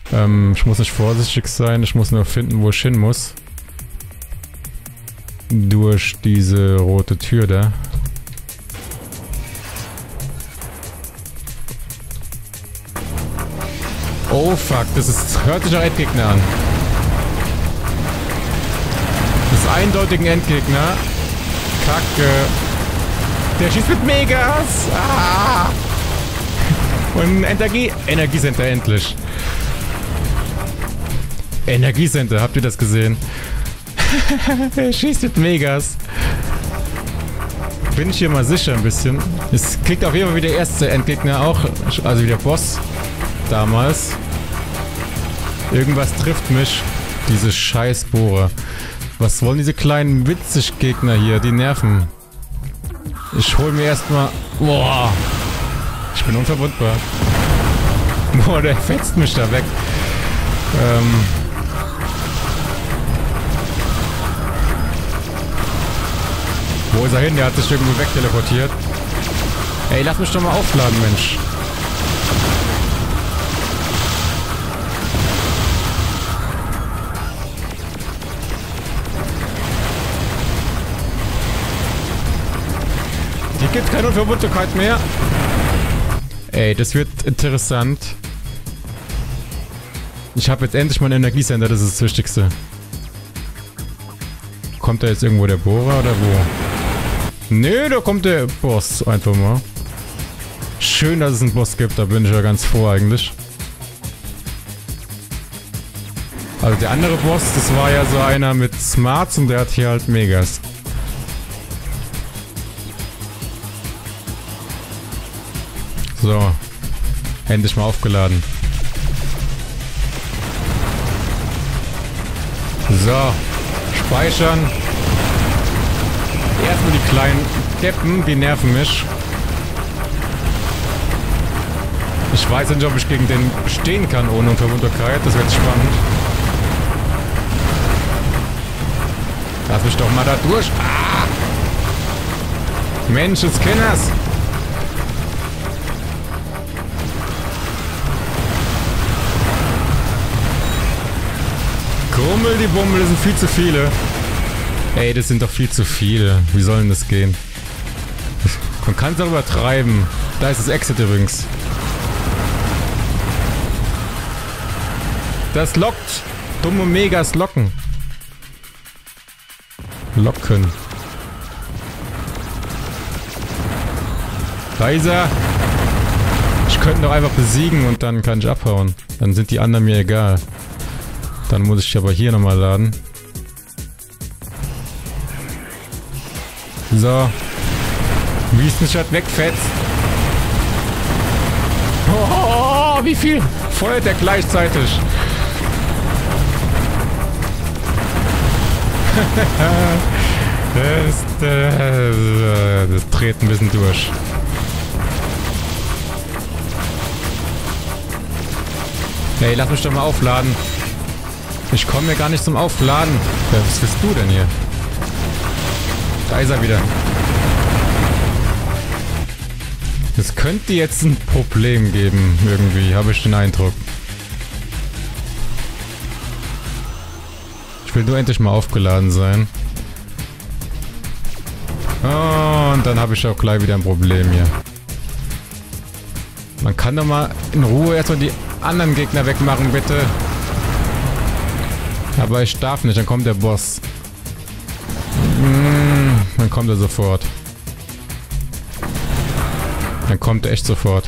Ich muss nicht vorsichtig sein, ich muss nur finden, wo ich hin muss. Durch diese rote Tür da. Oh fuck, hört sich nach Endgegner an. Das ist eindeutig ein Endgegner. Kacke. Der schießt mit Megas. Ah. Und Energiecenter endlich. Energiecenter, habt ihr das gesehen? Er schießt mit Megas. Bin ich hier mal sicher ein bisschen. Es kriegt auf jeden Fall wie der erste Endgegner auch. Also wie der Boss damals. Irgendwas trifft mich. Diese scheiß Bohrer. Was wollen diese kleinen witzig Gegner hier? Die nerven. Ich hol mir erstmal. Boah. Ich bin unverwundbar. Boah, der fetzt mich da weg. Wo ist er hin? Der hat sich irgendwo wegteleportiert. Ey, lass mich doch mal aufladen, Mensch. Hier gibt keine Unverwundbarkeit mehr. Ey, das wird interessant. Ich habe jetzt endlich mein Energiecenter, das ist das Wichtigste. Kommt da jetzt irgendwo der Bohrer oder wo? Nö, da kommt der Boss einfach mal. Schön, dass es einen Boss gibt, da bin ich ja ganz froh eigentlich. Also der andere Boss, das war ja so einer mit Smarts und der hat hier halt Megas. So. Endlich mal aufgeladen. So. Speichern. Erstmal die kleinen Deppen, die nerven mich. Ich weiß nicht, ob ich gegen den bestehen kann ohne Unverwundbarkeit. Das wird spannend. Lass mich doch mal da durch. Ah! Mensch, des Kenners. Grummel die Bummel, das sind viel zu viele. Ey, das sind doch viel zu viele. Wie soll denn das gehen? Man kann es auch übertreiben. Da ist das Exit übrigens. Das lockt. Dumme Megas locken. Locken. Da ist er. Ich könnte ihn doch einfach besiegen und dann kann ich abhauen. Dann sind die anderen mir egal. Dann muss ich aber hier nochmal laden. So. Wie es nicht halt wegfetzt. Oh, wie viel feuert der gleichzeitig? Das dreht ein bisschen durch. Hey, lass mich doch mal aufladen. Ich komme mir gar nicht zum Aufladen. Was bist du denn hier? Da ist er wieder. Es könnte jetzt ein Problem geben, irgendwie, habe ich den Eindruck. Ich will nur endlich mal aufgeladen sein. Oh, und dann habe ich auch gleich wieder ein Problem hier. Man kann doch mal in Ruhe erstmal die anderen Gegner wegmachen, bitte. Aber ich darf nicht, dann kommt der Boss. Dann kommt er sofort. Dann kommt er echt sofort.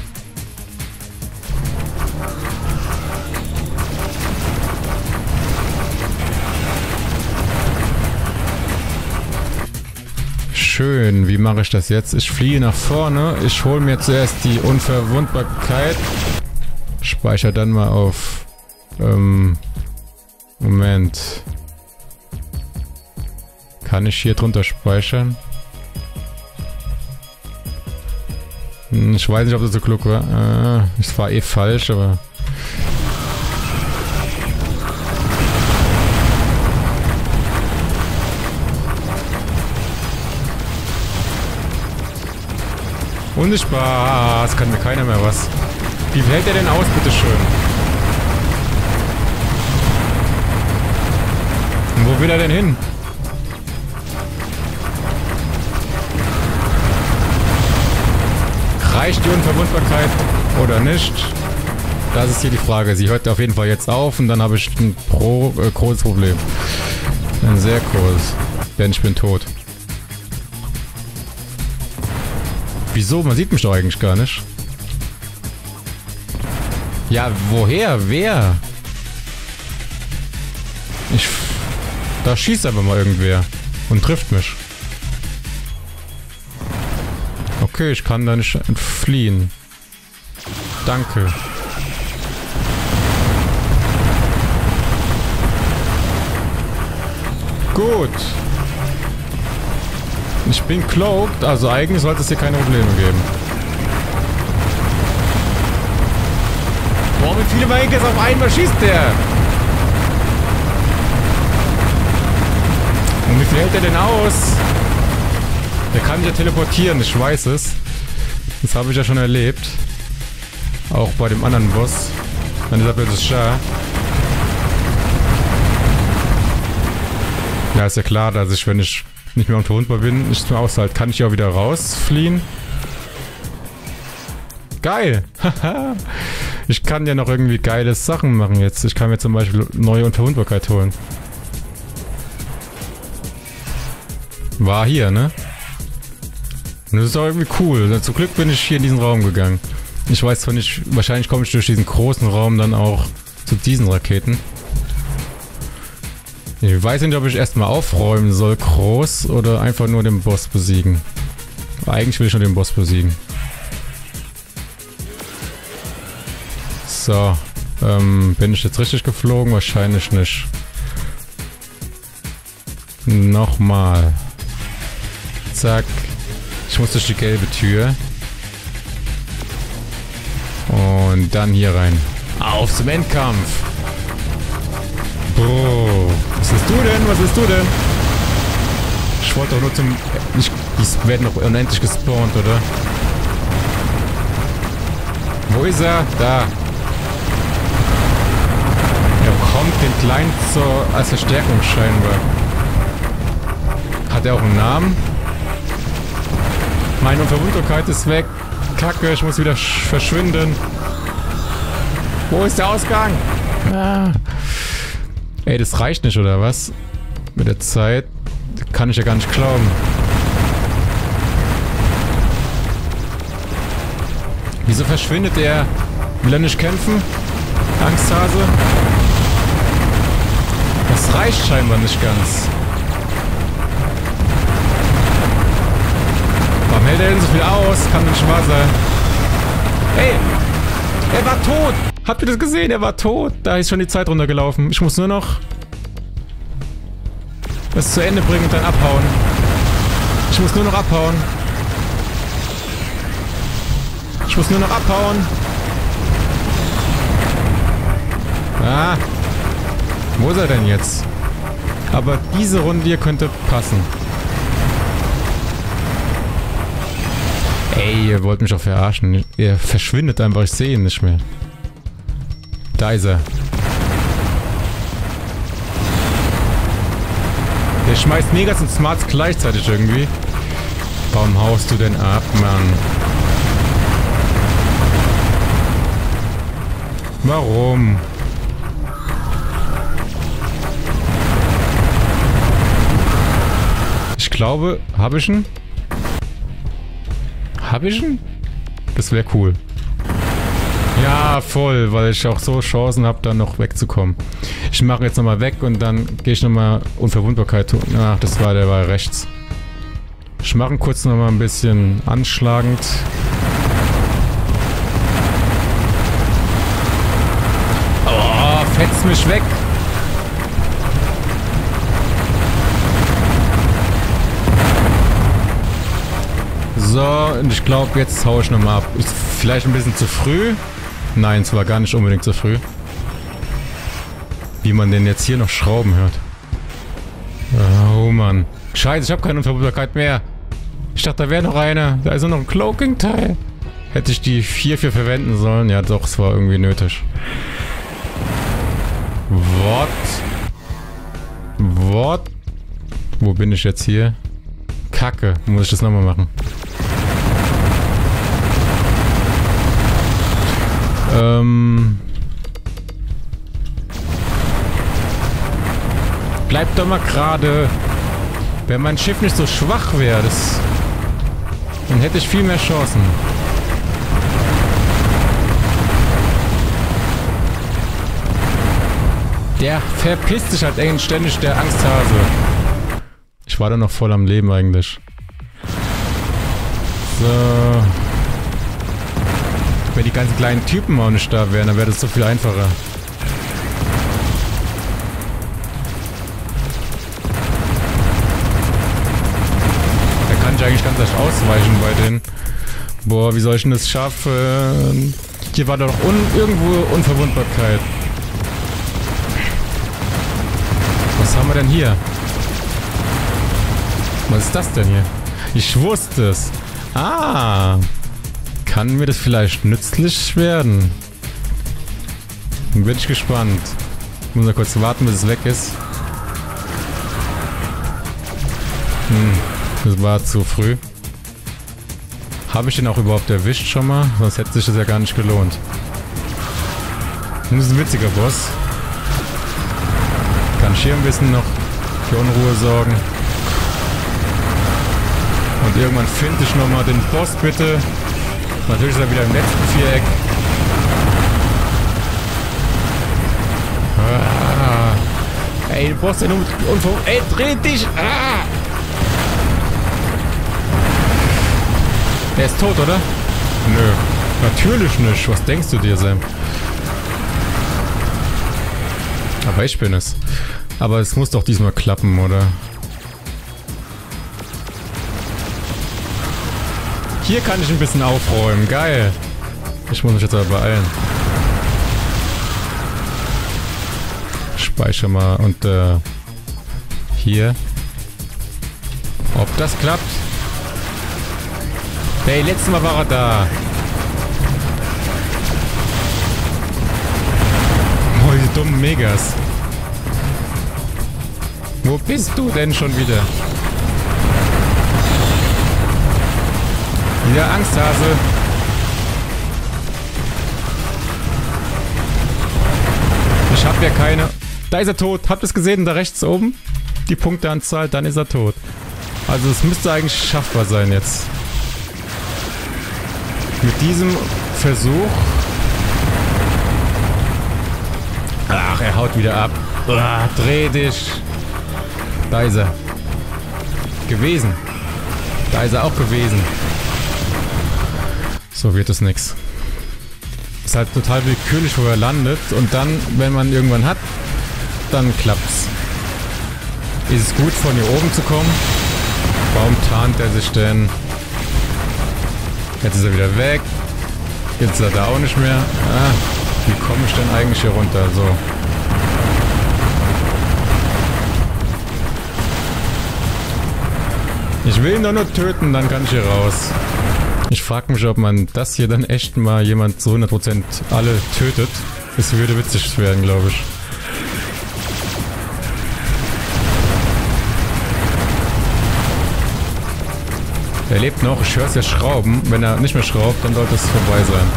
Schön, wie mache ich das jetzt? Ich fliege nach vorne. Ich hole mir zuerst die Unverwundbarkeit. Speichere dann mal auf... Moment. Kann ich hier drunter speichern? Ich weiß nicht, ob das so klug war. Es war eh falsch, aber... Unsichtbar. Es kann mir keiner mehr was. Wie hält er denn aus, bitteschön? Wo will er denn hin? Reicht die Unverwundbarkeit oder nicht? Das ist hier die Frage. Sie hört auf jeden Fall jetzt auf und dann habe ich ein großes Problem. Ein sehr großes. Denn ich bin tot. Wieso? Man sieht mich doch eigentlich gar nicht. Ja, woher? Wer? Da schießt aber mal irgendwer und trifft mich. Okay, ich kann da nicht entfliehen. Danke. Gut. Ich bin cloaked, also eigentlich sollte es hier keine Probleme geben. Boah, wie viele Marines auf einmal schießt der? Und wie viel hält der denn aus? Der kann sich ja teleportieren, ich weiß es. Das habe ich ja schon erlebt. Auch bei dem anderen Boss. Dann ist er plötzlich Schar. Ja, ist ja klar, dass ich, wenn ich nicht mehr unverwundbar bin, nichts mehr aushalte. Kann ich ja auch wieder rausfliehen. Geil! Haha! Ich kann ja noch irgendwie geile Sachen machen jetzt. Ich kann mir zum Beispiel neue Unverwundbarkeit holen. War hier, ne? Und das ist auch irgendwie cool. Zum Glück bin ich hier in diesen Raum gegangen. Ich weiß zwar nicht, wahrscheinlich komme ich durch diesen großen Raum dann auch zu diesen Raketen. Ich weiß nicht, ob ich erstmal aufräumen soll, groß, oder einfach nur den Boss besiegen. Eigentlich will ich nur den Boss besiegen. So, bin ich jetzt richtig geflogen? Wahrscheinlich nicht. Nochmal. Zack. Ich muss durch die gelbe Tür. Und dann hier rein. Auf zum Endkampf. Bro. Was bist du denn? Was bist du denn? Ich wollte doch nur zum... Die werden noch unendlich gespawnt, oder? Wo ist er? Da. Er bekommt den Kleinen als Verstärkung scheinbar. Hat er auch einen Namen? Meine Unverwundbarkeit ist weg. Kacke, ich muss wieder verschwinden. Wo ist der Ausgang? Ah. Ey, das reicht nicht, oder was? Mit der Zeit kann ich ja gar nicht glauben. Wieso verschwindet er? Will er nicht kämpfen? Angsthase? Das reicht scheinbar nicht ganz. Warum hält er denn so viel aus? Kann nicht wahr sein. Hey! Er war tot! Habt ihr das gesehen? Er war tot! Da ist schon die Zeit runtergelaufen. Ich muss nur noch das zu Ende bringen und dann abhauen. Ich muss nur noch abhauen. Ich muss nur noch abhauen. Ah! Wo ist er denn jetzt? Aber diese Runde hier könnte passen. Ey, ihr wollt mich doch verarschen. Er verschwindet einfach, ich sehe ihn nicht mehr. Da ist er. Der schmeißt Megas und Smarts gleichzeitig irgendwie. Warum haust du denn ab, Mann? Warum? Ich glaube, habe ich ihn? Habe ich ihn? Das wäre cool. Ja, voll, weil ich auch so Chancen habe, dann noch wegzukommen. Ich mache jetzt nochmal weg und dann gehe ich nochmal Unverwundbarkeit tun. Ach, der war rechts. Ich mache ihn kurz nochmal ein bisschen anschlagend. Oh, fetzt mich weg. So, und ich glaube, jetzt haue ich nochmal ab. Ist vielleicht ein bisschen zu früh. Nein, es war gar nicht unbedingt zu früh. Wie man denn jetzt hier noch schrauben hört. Oh Mann. Scheiße, ich habe keine Unverwundbarkeit mehr. Ich dachte, da wäre noch eine. Da ist noch ein Cloaking-Teil. Hätte ich die 4 für verwenden sollen? Ja doch, es war irgendwie nötig. What? Wort. Wo bin ich jetzt hier? Kacke. Muss ich das nochmal machen? Bleib doch mal gerade. Wenn mein Schiff nicht so schwach wäre, dann hätte ich viel mehr Chancen. Der verpisst sich halt eigentlich ständig, der Angsthase. Ich war da noch voll am Leben eigentlich. So. Wenn die ganzen kleinen Typen auch nicht da wären, dann wäre das so viel einfacher. Da kann ich eigentlich ganz leicht ausweichen bei denen. Boah, wie soll ich denn das schaffen? Hier war doch irgendwo Unverwundbarkeit. Was haben wir denn hier? Was ist das denn hier? Ich wusste es. Ah. Kann mir das vielleicht nützlich werden? Dann bin ich gespannt. Ich muss mal kurz warten, bis es weg ist. Das war zu früh. Habe ich den auch überhaupt erwischt schon mal? Sonst hätte sich das ja gar nicht gelohnt. Das ist ein witziger Boss. Kann ich hier ein bisschen noch für Unruhe sorgen. Und irgendwann finde ich nochmal den Boss, bitte. Natürlich ist er wieder im letzten Viereck. Ah. Ey, Boss, der ey, dreh dich! Ah. Der ist tot, oder? Nö. Natürlich nicht. Was denkst du dir, Sam? Aber ich bin es. Aber es muss doch diesmal klappen, oder? Hier kann ich ein bisschen aufräumen. Geil. Ich muss mich jetzt aber beeilen. Speicher mal und hier. Ob das klappt? Hey, letztes Mal war er da. Oh, diese dummen Megas. Wo bist du denn schon wieder? Wieder Angsthase. Ich hab ja keine... Da ist er tot. Habt ihr es gesehen? Da rechts oben? Die Punkteanzahl, dann ist er tot. Also es müsste eigentlich schaffbar sein jetzt. Mit diesem Versuch... Ach, er haut wieder ab. Uah, dreh dich. Da ist er. Gewesen. Da ist er auch gewesen. So wird es nix. Ist halt total willkürlich, wo er landet. Und dann, wenn man irgendwann hat, dann klappt's. Ist es gut, von hier oben zu kommen? Warum tarnt er sich denn? Jetzt ist er wieder weg. Jetzt ist er da auch nicht mehr. Ah, wie komme ich denn eigentlich hier runter? So. Ich will ihn doch nur töten, dann kann ich hier raus. Ich frage mich, ob man das hier dann echt mal jemand zu 100% alle tötet. Es würde witzig werden, glaube ich. Er lebt noch, ich höre es ja schrauben. Wenn er nicht mehr schraubt, dann sollte es vorbei sein.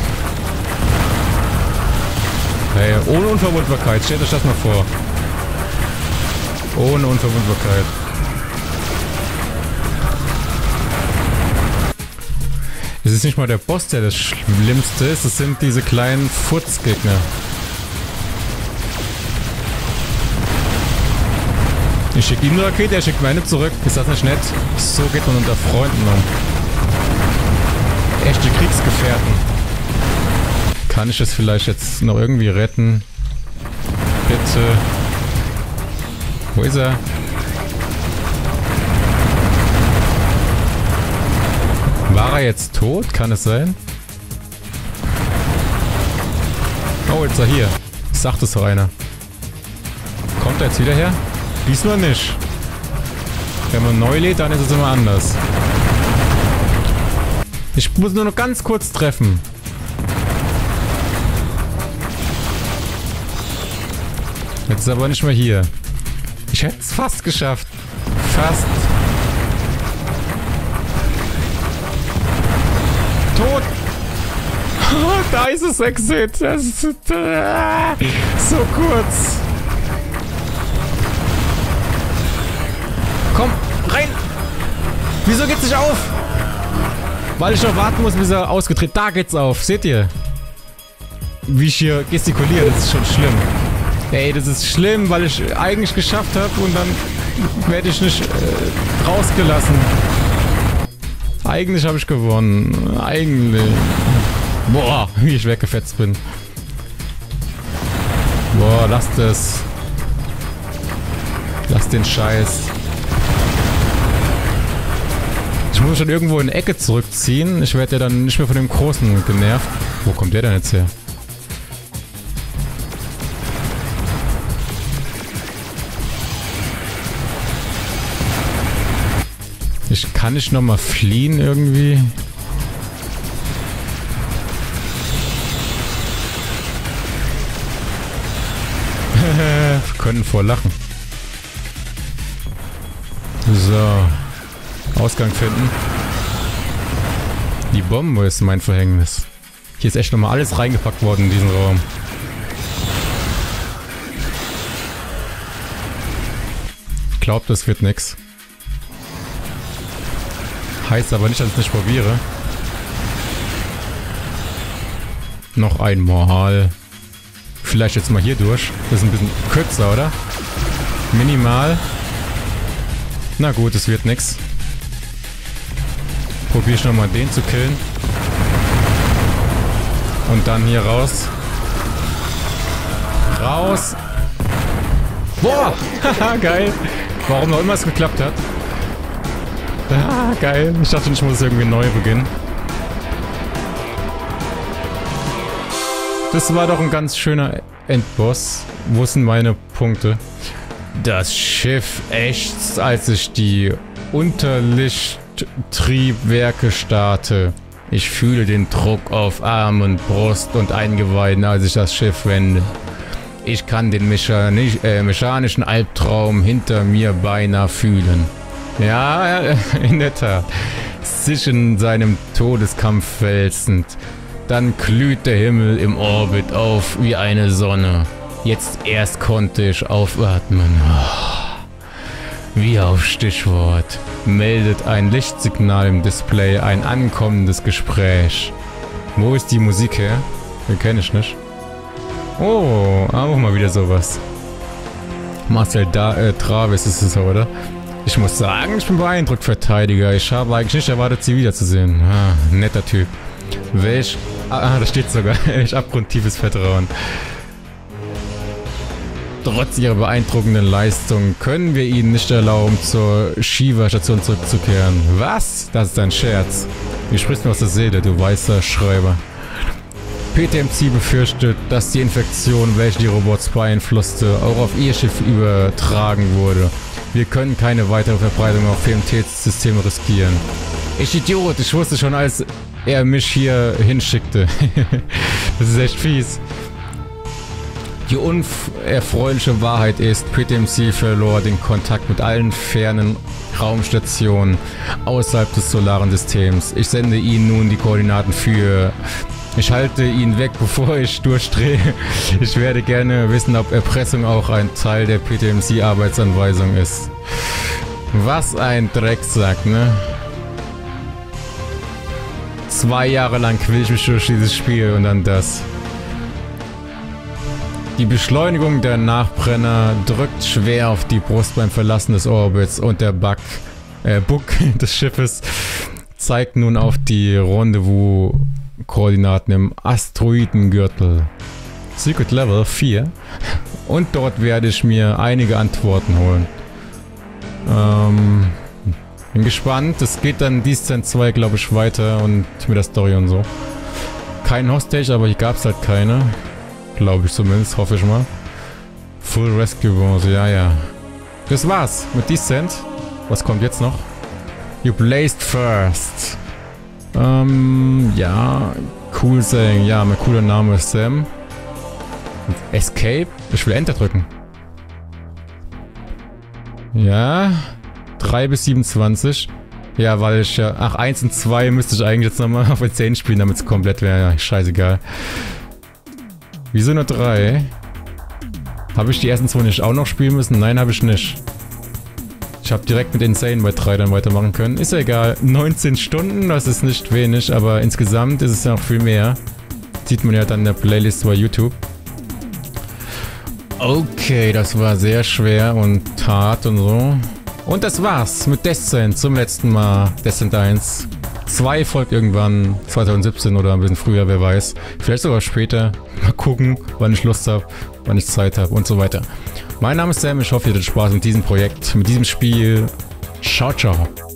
Hey, ohne Unverwundbarkeit, stellt euch das mal vor. Ohne Unverwundbarkeit. Es ist nicht mal der Boss, der das Schlimmste ist, es sind diese kleinen Furzgegner. Ich schicke ihm eine Rakete, er schickt meine zurück. Ist das nicht nett? So geht man unter Freunden um. Echte Kriegsgefährten. Kann ich es vielleicht jetzt noch irgendwie retten? Bitte. Wo ist er? War er jetzt tot? Kann es sein? Oh, jetzt ist er hier. Sagt es doch einer. Kommt er jetzt wieder her? Diesmal nicht. Wenn man neu lädt, dann ist es immer anders. Ich muss nur noch ganz kurz treffen. Jetzt ist er aber nicht mehr hier. Ich hätte es fast geschafft. Fast. Tot. Da ist es, Exit. Das ist so kurz. Komm, rein. Wieso geht's nicht auf? Weil ich noch warten muss, bis er ausgetreten. Da geht's auf. Seht ihr? Wie ich hier gestikuliere. Das ist schon schlimm. Ey, das ist schlimm, weil ich eigentlich geschafft habe und dann werde ich nicht rausgelassen. Eigentlich habe ich gewonnen. Eigentlich. Boah, wie ich weggefetzt bin. Boah, lasst es. Lasst den Scheiß. Ich muss mich schon irgendwo in die Ecke zurückziehen. Ich werde ja dann nicht mehr von dem Großen genervt. Wo kommt der denn jetzt her? Ich kann nicht nochmal fliehen irgendwie. Wir können vor lachen. So. Ausgang finden. Die Bombe ist mein Verhängnis. Hier ist echt nochmal alles reingepackt worden in diesen Raum. Ich glaube, das wird nix. Heißt aber nicht, dass ich es nicht probiere. Noch einmal. Vielleicht jetzt mal hier durch. Das ist ein bisschen kürzer, oder? Minimal. Na gut, es wird nix. Probiere ich nochmal den zu killen. Und dann hier raus. Raus! Boah! Haha, geil! Warum auch immer es geklappt hat. Ah, geil. Ich dachte, ich muss es irgendwie neu beginnen. Das war doch ein ganz schöner Endboss. Wo sind meine Punkte? Das Schiff ächzt, als ich die Unterlichttriebwerke starte. Ich fühle den Druck auf Arm und Brust und Eingeweiden, als ich das Schiff wende. Ich kann den mechanischen Albtraum hinter mir beinahe fühlen. Ja, in der Tat. Sich in seinem Todeskampf wälzend. Dann glüht der Himmel im Orbit auf wie eine Sonne. Jetzt erst konnte ich aufatmen. Wie auf Stichwort. Meldet ein Lichtsignal im Display ein ankommendes Gespräch. Wo ist die Musik her? Den kenne ich nicht. Oh, auch mal wieder sowas. Marcel Travis ist es, oder? Ich muss sagen, ich bin beeindruckt, Verteidiger. Ich habe eigentlich nicht erwartet, sie wiederzusehen. Ah, netter Typ. Welch... Ah, da steht sogar. Welch abgrundtiefes Vertrauen. Trotz ihrer beeindruckenden Leistung können wir ihnen nicht erlauben, zur Shiva-Station zurückzukehren. Was? Das ist ein Scherz. Du sprichst mir aus der Seele, du weißer Schreiber. PTMC befürchtet, dass die Infektion, welche die Robots beeinflusste, auch auf ihr Schiff übertragen wurde. Wir können keine weitere Verbreitung auf PMT-Systeme riskieren. Ich Idiot, ich wusste schon, als er mich hier hinschickte. Das ist echt fies. Die unerfreuliche Wahrheit ist, PTMC verlor den Kontakt mit allen fernen Raumstationen außerhalb des solaren Systems. Ich sende Ihnen nun die Koordinaten für... Ich halte ihn weg, bevor ich durchdrehe. Ich werde gerne wissen, ob Erpressung auch ein Teil der PTMC-Arbeitsanweisung ist. Was ein Drecksack, ne? 2 Jahre lang quäl ich mich durch dieses Spiel und dann das. Die Beschleunigung der Nachbrenner drückt schwer auf die Brust beim Verlassen des Orbits und der Bug des Schiffes zeigt nun auf die Rendezvous-Koordinaten im Asteroidengürtel. Secret Level 4. Und dort werde ich mir einige Antworten holen. Bin gespannt. Es geht dann Descent 2, glaube ich, weiter und mit der Story und so. Kein Hostage, aber hier gab es halt keine. Glaube ich zumindest, hoffe ich mal. Full Rescue Bonus, ja. Das war's mit Descent. Was kommt jetzt noch? You blazed first. Ja, cool saying. Ja, mein cooler Name ist Sam. Escape? Ich will Enter drücken. Ja. 3 bis 27. Ja, weil ich ja... Ach, 1 und 2 müsste ich eigentlich jetzt nochmal auf 10 spielen, damit es komplett wäre. Ja, scheißegal. Wieso nur 3? Habe ich die ersten 2 nicht auch noch spielen müssen? Nein, habe ich nicht. Ich habe direkt mit Insane bei 3 dann weitermachen können. Ist ja egal. 19 Stunden, das ist nicht wenig, aber insgesamt ist es ja noch viel mehr. Sieht man ja dann in der Playlist bei YouTube. Okay, das war sehr schwer und hart und so. Und das war's mit Descent zum letzten Mal. Descent 1. 2 folgt irgendwann 2017 oder ein bisschen früher, wer weiß. Vielleicht sogar später. Mal gucken, wann ich Lust habe, wann ich Zeit habe und so weiter. Mein Name ist Sam, ich hoffe, ihr hattet Spaß mit diesem Projekt, mit diesem Spiel. Ciao, ciao.